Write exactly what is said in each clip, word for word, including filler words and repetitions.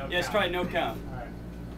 no Yes, count. try no count. All right.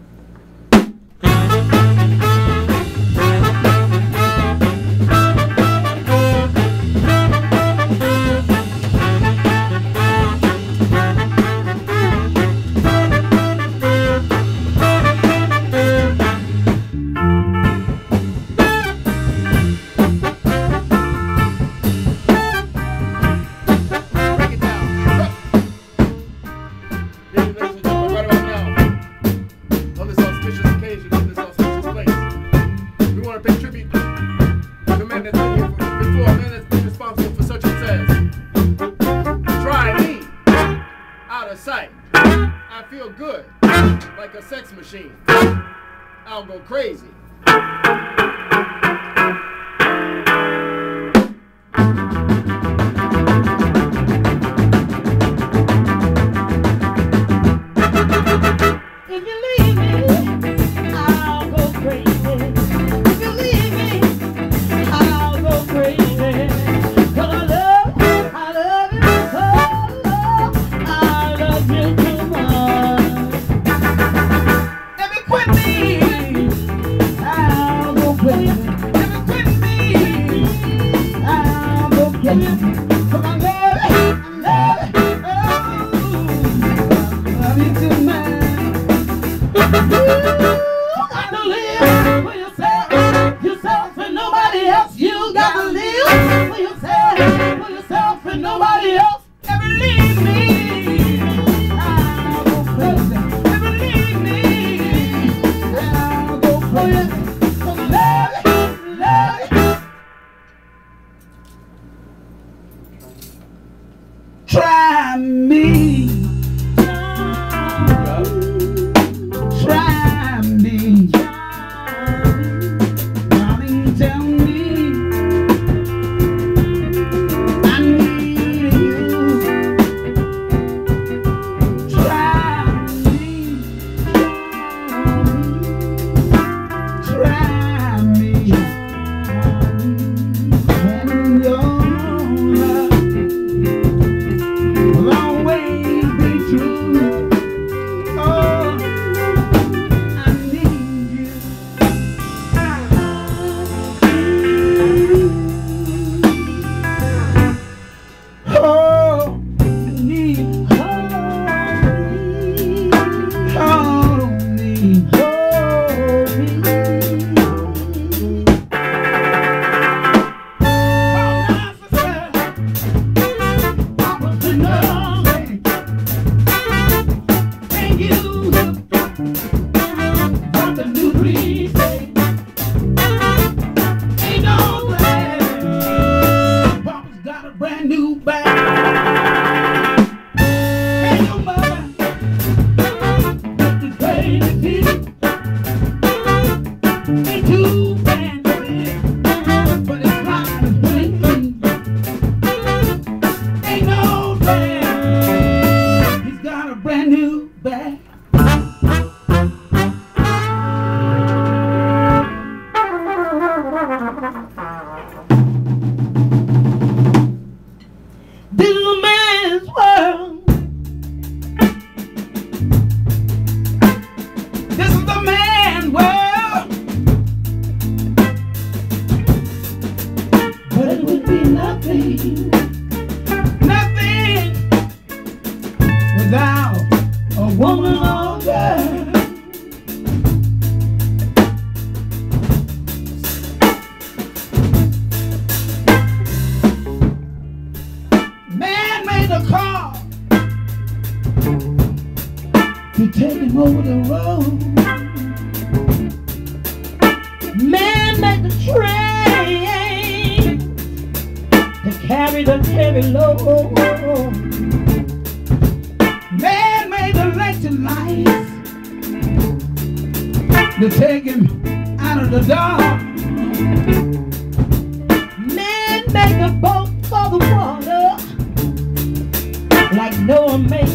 Sight. I feel good, like a sex machine. I'll go crazy. If you leave me, I'll go crazy. If you leave me, I'll go crazy. 'Cause I love, I love you, oh Lord, I love you too much. If you quit me, I'll go crazy. If you quit me, I'll go crazy. 'Cause I love you, I love you, oh, I love you too much. You gotta live for yourself, yourself and nobody else. You gotta live for yourself, for yourself and nobody else. Never leave me, I'll go crazy. Never leave me, I'll go crazy. 'Cause I love you, love you. Try me. Try me, darling, tell me I need you. Try me, try me, when your love will always be true. Oh, this is a man's world. This is the man's world. But it would be nothing, nothing without a woman or girl. To take him over the road. Man made the train to carry the heavy load. Man made the electric lights to take him out of the dark. Man made the boat for the water, like Noah made